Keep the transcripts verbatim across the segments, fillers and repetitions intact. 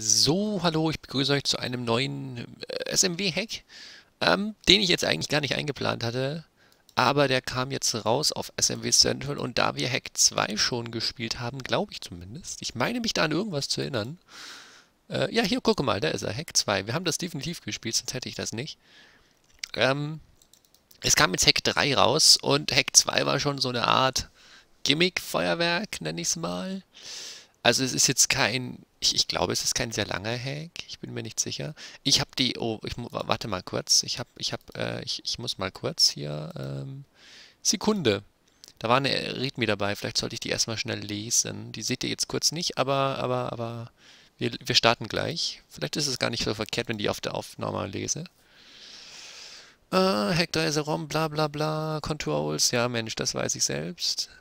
So, hallo, ich begrüße euch zu einem neuen äh, S M W-Hack, ähm, den ich jetzt eigentlich gar nicht eingeplant hatte, aber der kam jetzt raus auf S M W Central und da wir Hack zwei schon gespielt haben, glaube ich zumindest, ich meine mich da an irgendwas zu erinnern. Äh, ja, hier, gucke mal, da ist er, Hack zwei. Wir haben das definitiv gespielt, sonst hätte ich das nicht. Ähm, Es kam jetzt Hack drei raus und Hack zwei war schon so eine Art Gimmick-Feuerwerk, nenne ich es mal. Also es ist jetzt kein, ich, ich glaube, es ist kein sehr langer Hack. Ich bin mir nicht sicher. Ich habe die, oh, ich mu- warte mal kurz. Ich habe, ich habe, äh, ich, ich muss mal kurz hier, ähm, Sekunde. Da war eine Readme dabei. Vielleicht sollte ich die erstmal schnell lesen. Die seht ihr jetzt kurz nicht, aber, aber, aber wir, wir starten gleich. Vielleicht ist es gar nicht so verkehrt, wenn die auf der Aufnahme lese. Äh, Hack drei ROM, bla bla bla, Controls. Ja, Mensch, das weiß ich selbst.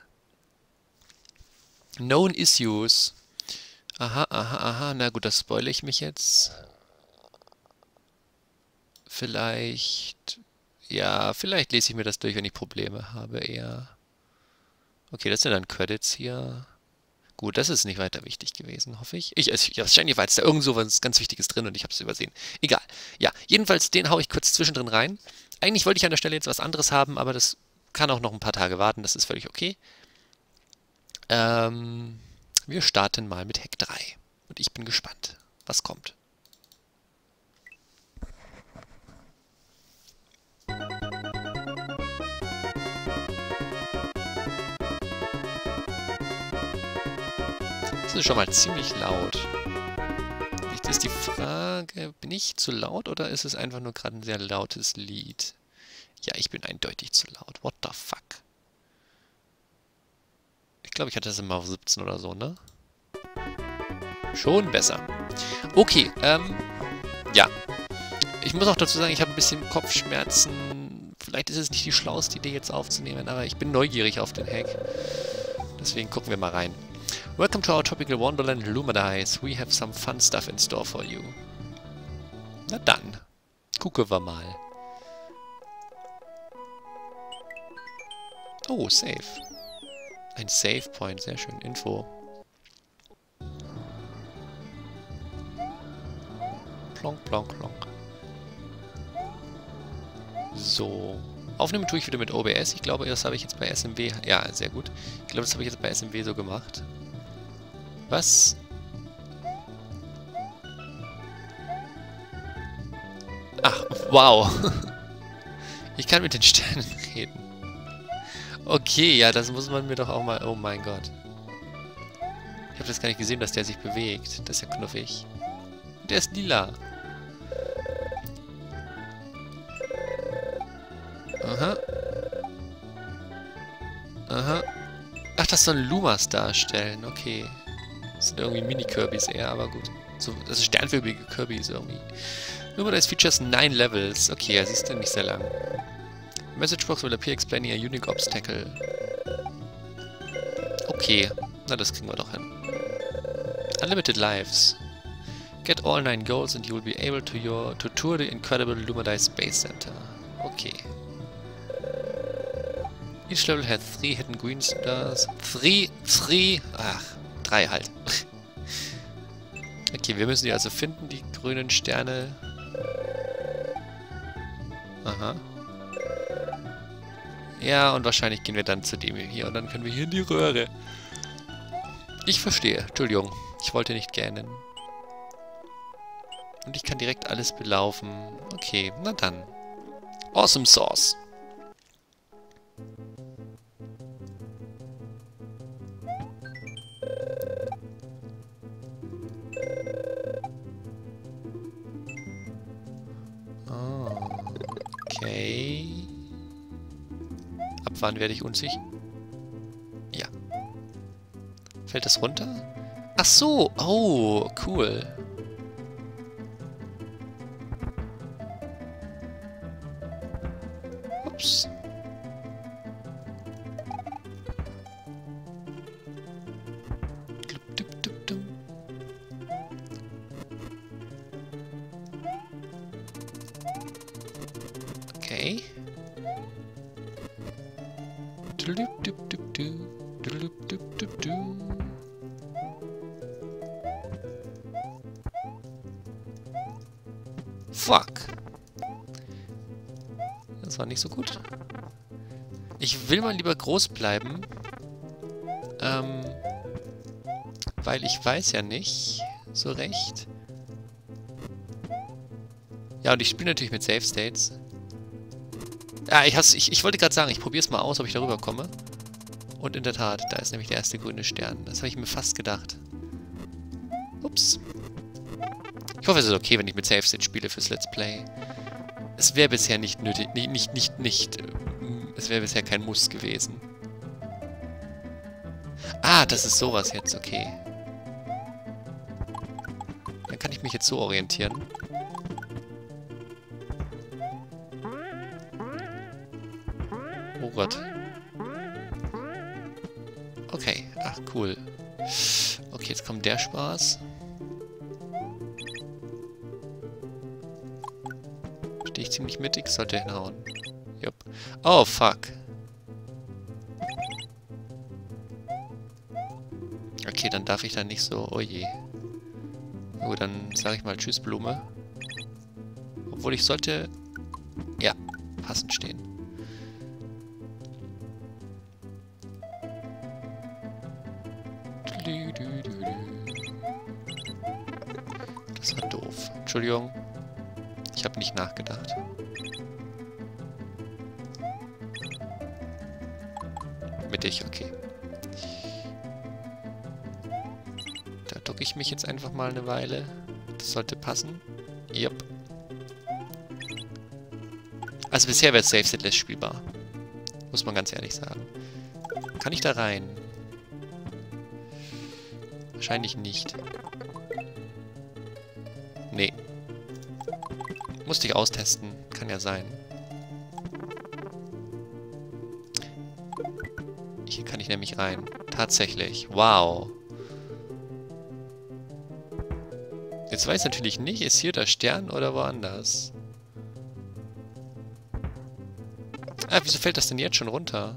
Known Issues. Aha, aha, aha. Na gut, das spoile ich mich jetzt. Vielleicht. Ja, vielleicht lese ich mir das durch, wenn ich Probleme habe, eher. Okay, das sind dann Credits hier. Gut, das ist nicht weiter wichtig gewesen, hoffe ich. Ich, ich ja, wahrscheinlich war jetzt da irgend so was ganz Wichtiges drin und ich habe es übersehen. Egal. Ja, jedenfalls, den haue ich kurz zwischendrin rein. Eigentlich wollte ich an der Stelle jetzt was anderes haben, aber das kann auch noch ein paar Tage warten. Das ist völlig okay. Ähm, wir starten mal mit Hack drei. Und ich bin gespannt, was kommt. Das ist schon mal ziemlich laut. Jetzt ist die Frage, bin ich zu laut oder ist es einfach nur gerade ein sehr lautes Lied? Ja, ich bin eindeutig zu laut. What the fuck? Ich glaube, ich hatte das immer auf siebzehn oder so, ne? Schon besser. Okay, ähm, ja. Ich muss auch dazu sagen, ich habe ein bisschen Kopfschmerzen. Vielleicht ist es nicht die schlauste Idee, jetzt aufzunehmen, aber ich bin neugierig auf den Hack. Deswegen gucken wir mal rein. Welcome to our tropical wonderland Lumadice. We have some fun stuff in store for you. Na dann, gucken wir mal. Oh, Save. Ein Save Point, sehr schön. Info. Plonk, plonk, plonk. So. Aufnehmen tue ich wieder mit O B S. Ich glaube, das habe ich jetzt bei S M W... Ja, sehr gut. Ich glaube, das habe ich jetzt bei S M W so gemacht. Was? Ach, wow. Ich kann mit den Sternen reden. Okay, ja, das muss man mir doch auch mal... Oh mein Gott. Ich habe das gar nicht gesehen, dass der sich bewegt. Das ist ja knuffig. Und der ist lila. Aha. Aha. Ach, das sollen Lumas darstellen. Okay. Das sind irgendwie Mini-Kirbys eher, aber gut. So, das ist sternförmige Kirbys irgendwie. Lumadice features nine levels. Okay, ja, siehst du, nicht sehr lang. Message box will appear explaining a unique obstacle. Okay, na das kriegen wir doch hin. Unlimited lives. Get all nine goals and you will be able to, your, to tour the incredible Lumadice Space Center. Okay. Each level has three hidden green stars. Three, three, ach, drei halt. Okay, wir müssen die also finden, die grünen Sterne. Aha. Ja, und wahrscheinlich gehen wir dann zu dem hier und dann können wir hier in die Röhre. Ich verstehe. Entschuldigung, ich wollte nicht gähnen. Und ich kann direkt alles belaufen. Okay, na dann. Awesome Sauce. Oh, okay. Ab wann werde ich unsicher? Ja. Fällt das runter? Ach so. Oh, cool. Ups. Glup, dup, dup, dum. Okay. Dup, dup, dup, du. Dup, dup, dup, du. Fuck. Das war nicht so gut. Ich will mal lieber groß bleiben. Ähm, weil ich weiß ja nicht so recht. Ja, und ich spiele natürlich mit Save States. Ja, ich, has, ich, ich wollte gerade sagen, ich probiere es mal aus, ob ich darüber komme. Und in der Tat, da ist nämlich der erste grüne Stern. Das habe ich mir fast gedacht. Ups. Ich hoffe, es ist okay, wenn ich mit Save State spiele fürs Let's Play. Es wäre bisher nicht nötig, nicht, nicht, nicht, nicht, äh, es wäre bisher kein Muss gewesen. Ah, das ist sowas jetzt, okay. Dann kann ich mich jetzt so orientieren. Oh Gott. Okay, ach cool. Okay, jetzt kommt der Spaß. Stehe ich ziemlich mittig, sollte hinhauen. Jupp. Oh, fuck. Okay, dann darf ich da nicht so... Oh je. Gut, dann sage ich mal Tschüss, Blume. Obwohl ich sollte... Ja, passend stehen. Das war doof. Entschuldigung. Ich habe nicht nachgedacht. Mittig, okay. Da ducke ich mich jetzt einfach mal eine Weile. Das sollte passen. Jupp. Also bisher wäre Save State less spielbar. Muss man ganz ehrlich sagen. Kann ich da rein? Wahrscheinlich nicht. Nee. Musste ich austesten. Kann ja sein. Hier kann ich nämlich rein. Tatsächlich. Wow. Jetzt weiß ich natürlich nicht, ist hier der Stern oder woanders? Ah, wieso fällt das denn jetzt schon runter?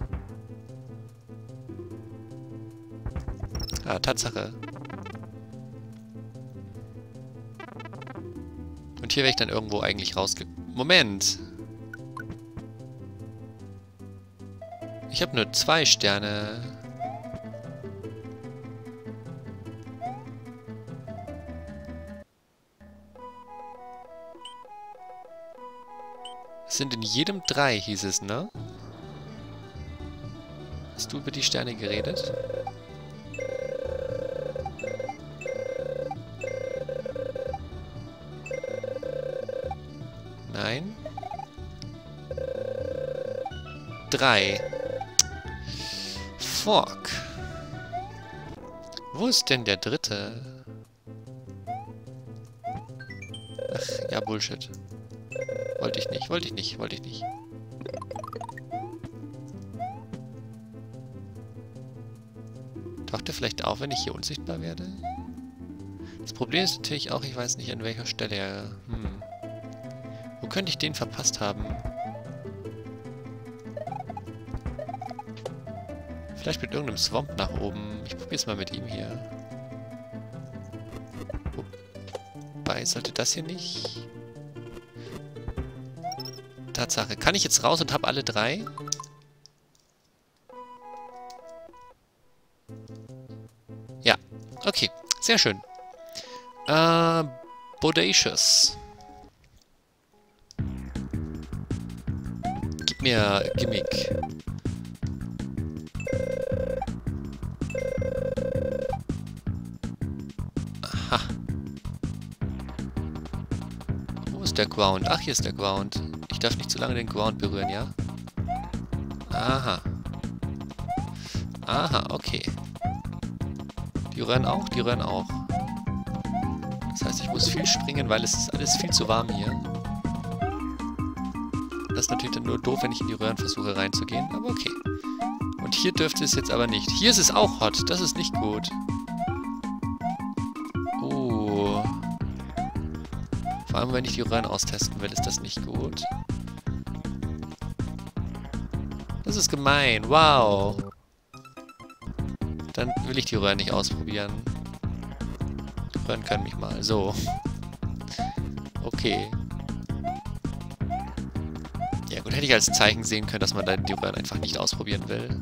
Ah, Tatsache. Und hier wäre ich dann irgendwo eigentlich rausge... Moment! Ich habe nur zwei Sterne. Es sind in jedem drei, hieß es, ne? Hast du über die Sterne geredet? Nein. Drei. Fuck. Wo ist denn der dritte? Ach, ja, Bullshit. Wollte ich nicht, wollte ich nicht, wollte ich nicht. Taucht er vielleicht auf, wenn ich hier unsichtbar werde? Das Problem ist natürlich auch, ich weiß nicht, an welcher Stelle er... Hm. Wo könnte ich den verpasst haben? Vielleicht mit irgendeinem Swamp nach oben. Ich probiere es mal mit ihm hier. Wobei, sollte das hier nicht... Tatsache. Kann ich jetzt raus und habe alle drei? Ja. Okay. Sehr schön. Äh, Bodacious. Gib mir Gimmick. Aha. Wo ist der Ground? Ach, hier ist der Ground. Ich darf nicht zu lange den Ground berühren, ja? Aha. Aha, okay. Die rühren auch? Die rühren auch. Das heißt, ich muss viel springen, weil es ist alles viel zu warm hier. Das ist natürlich dann nur doof, wenn ich in die Röhren versuche reinzugehen, aber okay. Und hier dürfte es jetzt aber nicht. Hier ist es auch hot, das ist nicht gut. Oh. Vor allem, wenn ich die Röhren austesten will, ist das nicht gut. Das ist gemein, wow. Dann will ich die Röhren nicht ausprobieren. Die Röhren können mich mal. So. Okay. Und hätte ich als Zeichen sehen können, dass man da die Röhren einfach nicht ausprobieren will.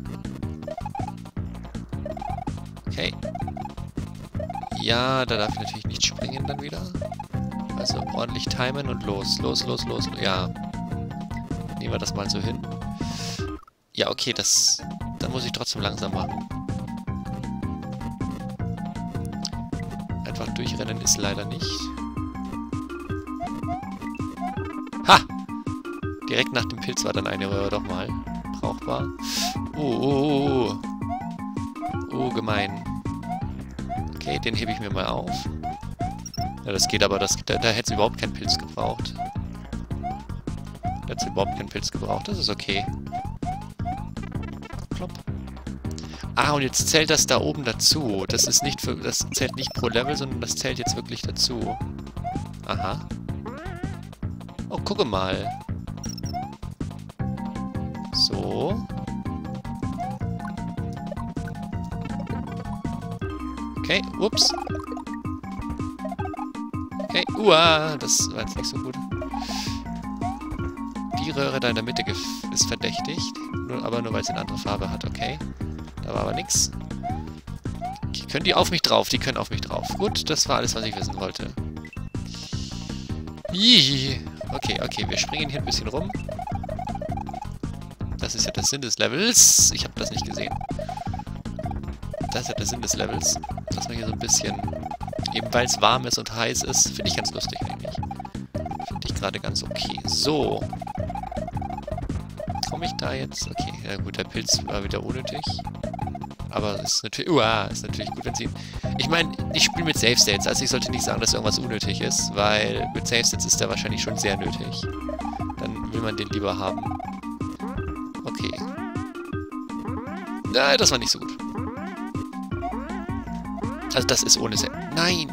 Okay. Ja, da darf ich natürlich nicht springen dann wieder. Also ordentlich timen und los, los, los, los. Ja. Nehmen wir das mal so hin. Ja, okay, das... Dann muss ich trotzdem langsam machen. Einfach durchrennen ist leider nicht. Ha! Direkt nach dem Pilz war dann eine Röhre doch mal brauchbar. Oh, oh, oh, oh. Oh, gemein. Okay, den hebe ich mir mal auf. Ja, das geht aber, das, da, da hätte es überhaupt keinen Pilz gebraucht. Da hätte es überhaupt keinen Pilz gebraucht, das ist okay. Plopp. Ah, und jetzt zählt das da oben dazu. Das ist nicht für, das zählt nicht pro Level, sondern das zählt jetzt wirklich dazu. Aha. Oh, gucke mal. So. Okay, ups. Okay, uah, das war jetzt nicht so gut. Die Röhre da in der Mitte ist verdächtigt. Nur, aber nur, weil sie eine andere Farbe hat, okay. Da war aber nix. Okay, können die auf mich drauf? Die können auf mich drauf. Gut, das war alles, was ich wissen wollte. Hihi. Okay, okay, wir springen hier ein bisschen rum. Das ist ja der Sinn des Levels. Ich habe das nicht gesehen. Das ist ja der Sinn des Levels. Dass man hier so ein bisschen... Eben weil es warm ist und heiß ist, finde ich ganz lustig eigentlich. Finde ich gerade ganz okay. So. Komme ich da jetzt? Okay, ja gut, der Pilz war wieder unnötig. Aber ist natürlich... Uah, ist natürlich gut, wenn sie... Ich meine, ich spiele mit Save States, also ich sollte nicht sagen, dass irgendwas unnötig ist, weil mit Save States ist der wahrscheinlich schon sehr nötig. Dann will man den lieber haben. Okay. Nein, das war nicht so gut. Also das ist ohne Save. Nein!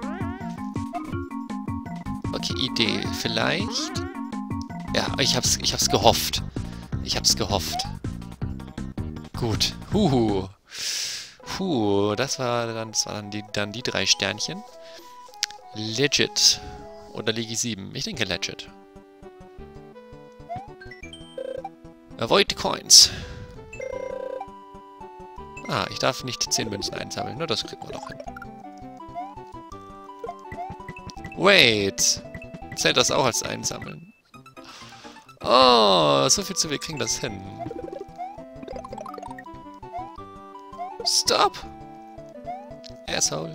Okay, Idee. Vielleicht... Ja, ich hab's, ich hab's gehofft. Ich hab's gehofft. Gut. Huhu. Puh, das war dann, das waren die, dann die drei Sternchen. Legit. Oder liege ich sieben? Ich denke legit. Avoid Coins. Ah, ich darf nicht zehn Münzen einsammeln. Nur das kriegen wir doch hin. Wait. Zählt das auch als Einsammeln? Oh, so viel zu, wir kriegen das hin. Stop! Asshole.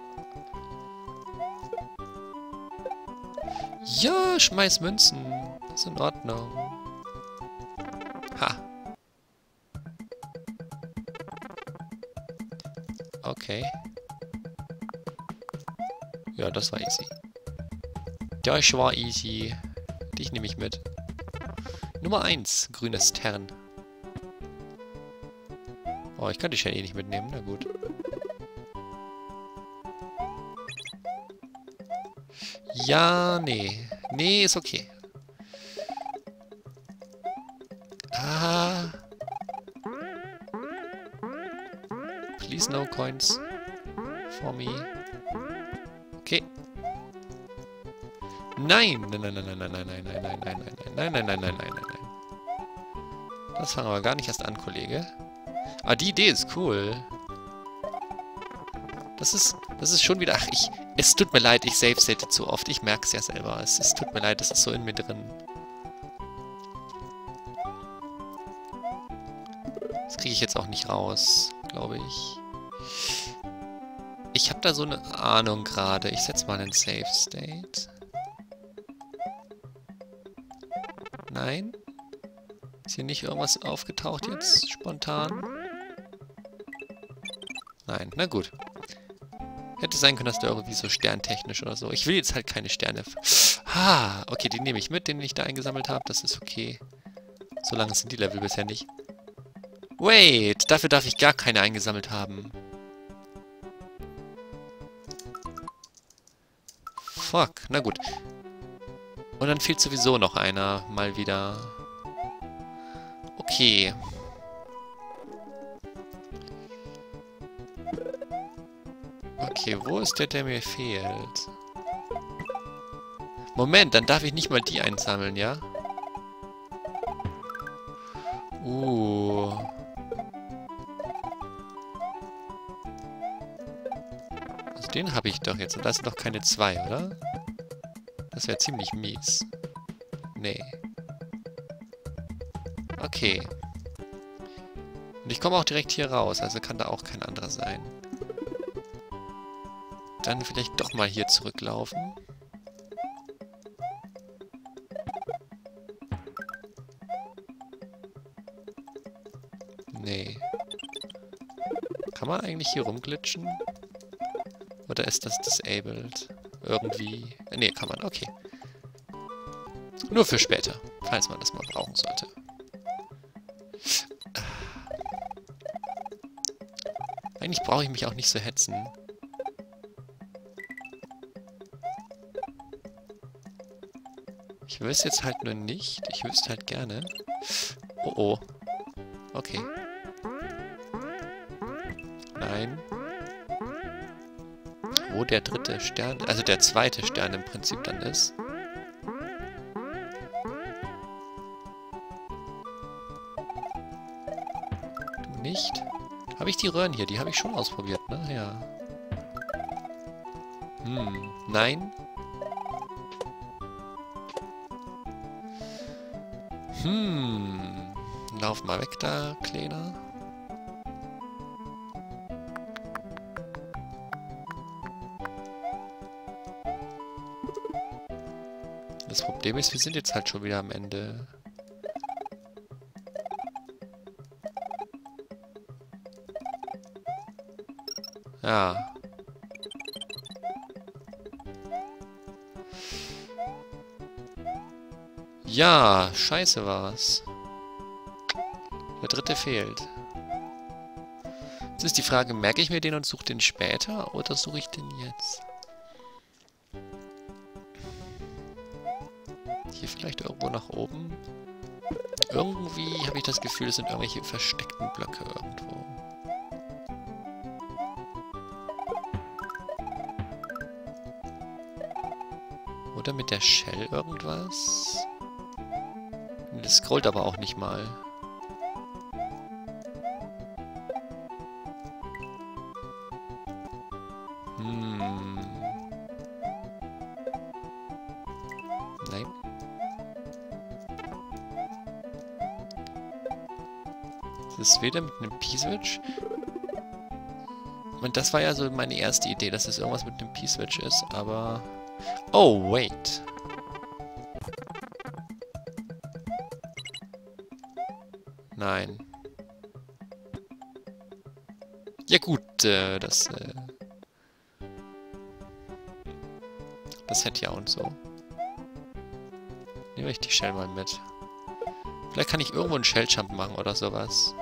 Ja, schmeiß Münzen. Ist in Ordnung. Ha. Okay. Ja, das war easy. Das war easy. Dich nehme ich mit. Nummer eins. Grünes Tern. Oh, ich kann die Shelly nicht mitnehmen. Na gut. Ja, nee. Nee, ist okay. Ah. Please no coins. For me. Okay. Nein! Nein, nein, nein, nein, nein, nein, nein, nein, nein, nein, nein, nein, nein, nein, nein, nein, nein. Das fangen wir gar nicht erst an, Kollege. Ah, die Idee ist cool. Das ist, das ist schon wieder... Ach, ich... Es tut mir leid, ich save-state zu oft. Ich merke es ja selber. Es, es tut mir leid, das ist so in mir drin. Das kriege ich jetzt auch nicht raus, glaube ich. Ich habe da so eine Ahnung gerade. Ich setze mal einen Save-State. Nein? Ist hier nicht irgendwas aufgetaucht jetzt? Spontan? Nein, na gut. Hätte sein können, dass da irgendwie so sterntechnisch oder so. Ich will jetzt halt keine Sterne. Ah, okay, den nehme ich mit, den ich da eingesammelt habe. Das ist okay. So lange sind die Level bisher nicht. Wait, dafür darf ich gar keine eingesammelt haben. Fuck, na gut. Und dann fehlt sowieso noch einer, mal wieder. Okay. Okay, wo ist der, der mir fehlt? Moment, dann darf ich nicht mal die einsammeln, ja? Uh. Also den habe ich doch jetzt. Und das sind doch keine zwei, oder? Das wäre ziemlich mies. Nee. Okay. Und ich komme auch direkt hier raus, also kann da auch kein anderer sein. Dann vielleicht doch mal hier zurücklaufen. Nee. Kann man eigentlich hier rumglitschen? Oder ist das disabled? Irgendwie... Nee, kann man. Okay. Nur für später, falls man das mal brauchen sollte. Eigentlich brauche ich mich auch nicht so hetzen. Ich wüsste jetzt halt nur nicht. Ich wüsste halt gerne. Oh oh. Okay. Nein. Wo der dritte Stern, also der zweite Stern im Prinzip dann ist. Du nicht? Habe ich die Röhren hier? Die habe ich schon ausprobiert, ne? Ja. Hm. Nein. Hm. Lauf mal weg da, Kleiner. Das Problem ist, wir sind jetzt halt schon wieder am Ende. Ja. Ja, scheiße war's. Der dritte fehlt. Jetzt ist die Frage, merke ich mir den und suche den später oder suche ich den jetzt? Hier vielleicht irgendwo nach oben. Irgendwie habe ich das Gefühl, es sind irgendwelche versteckten Blöcke irgendwo. Oder mit der Shell irgendwas? Das scrollt aber auch nicht mal. Hm. Nein. Das ist weder mit einem P-Switch. Und das war ja so meine erste Idee, dass es irgendwas mit einem P-Switch ist, aber... Oh, wait. Nein. Ja gut, äh, das... Äh, das hätte ja und so. Nehme ich die Shell mal mit. Vielleicht kann ich irgendwo einen Shell-Jump machen oder sowas.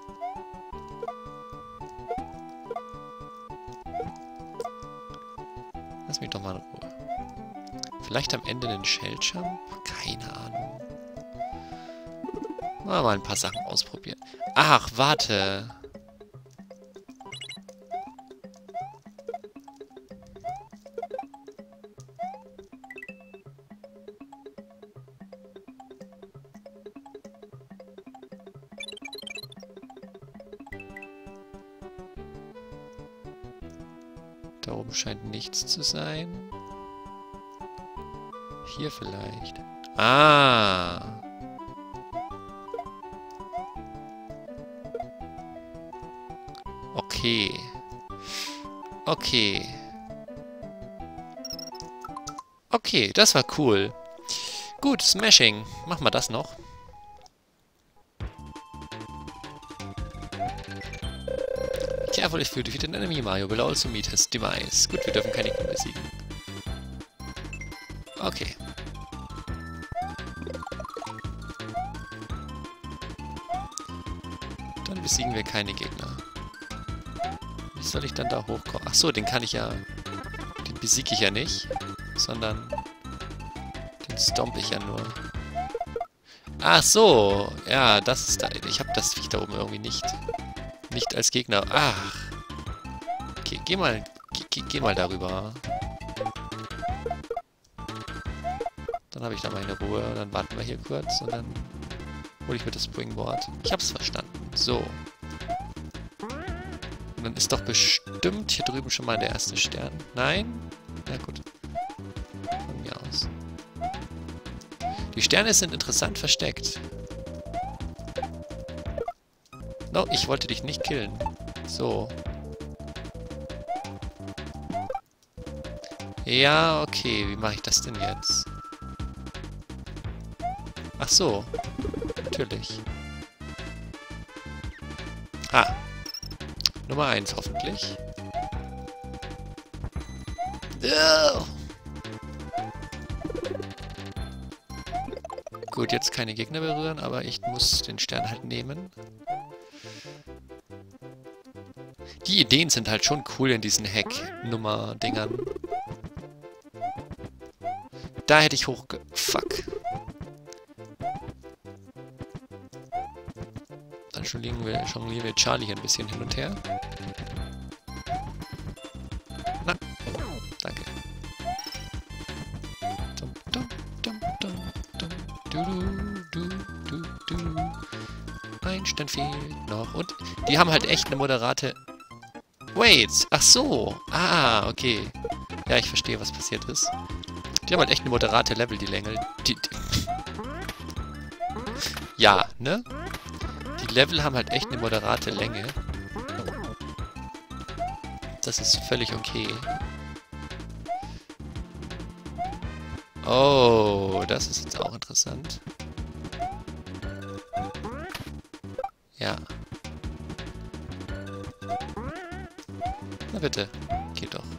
Lass mich doch mal in Ruhe. Vielleicht am Ende einen Shell-Jump? Keine Ahnung. Mal, mal ein paar Sachen ausprobieren. Ach, warte. Da oben scheint nichts zu sein. Hier vielleicht. Ah. Okay. Okay. Okay, das war cool. Gut, Smashing. Machen wir das noch. Careful if you defeat an enemy, Mario will also meet his demise. Gut, wir dürfen keine Gegner besiegen. Okay. Dann besiegen wir keine Gegner. Wie soll ich dann da hochkommen? Achso, den kann ich ja... Den besiege ich ja nicht. Sondern... Den stomp ich ja nur. Ach so. Ja, das ist da... Ich habe das Viech da oben irgendwie nicht... Nicht als Gegner. Ach. Okay, geh mal... Geh, geh mal darüber. Dann habe ich da meine Ruhe. Dann warten wir hier kurz und dann... hole ich mir das Springboard. Ich hab's verstanden. So. Und dann ist doch bestimmt hier drüben schon mal der erste Stern. Nein? Na gut. Von mir aus. Die Sterne sind interessant versteckt. No, ich wollte dich nicht killen. So. Ja, okay. Wie mache ich das denn jetzt? Ach so. Natürlich. Ah. Nummer eins hoffentlich. Oh. Gut, jetzt keine Gegner berühren, aber ich muss den Stern halt nehmen. Die Ideen sind halt schon cool in diesen Hack-Nummer-Dingern. Da hätte ich hochge... Fuck. Dann jonglieren wir, jonglieren wir Charlie hier ein bisschen hin und her. Na, danke. Dum, dum, dum, dum, dum. Du, du, du, du, du. Ein Stern fehlt noch. Und die haben halt echt eine moderate... Wait, ach so. Ah, okay. Ja, ich verstehe, was passiert ist. Die haben halt echt eine moderate Level-Delay. Die, die ja, ne? Die Level haben halt echt eine moderate Länge. Das ist völlig okay. Oh, das ist jetzt auch interessant. Ja. Na bitte, geht doch.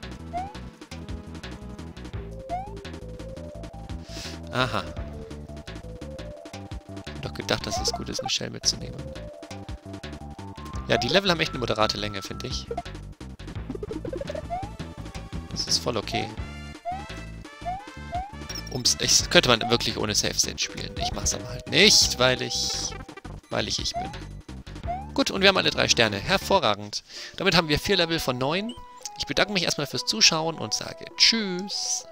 Aha. Ich hab doch gedacht, dass es gut ist, eine Shell mitzunehmen. Ja, die Level haben echt eine moderate Länge, finde ich. Das ist voll okay. Ums, ich, könnte man wirklich ohne Safe State spielen. Ich mach's aber halt nicht, weil ich... Weil ich ich bin. Gut, und wir haben alle drei Sterne. Hervorragend. Damit haben wir vier Level von neun. Ich bedanke mich erstmal fürs Zuschauen und sage Tschüss.